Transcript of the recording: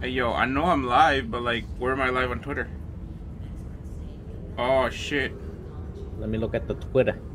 Hey, yo, I know I'm live, but like, where am I live on Twitter? Oh, shit. Let me look at the Twitter.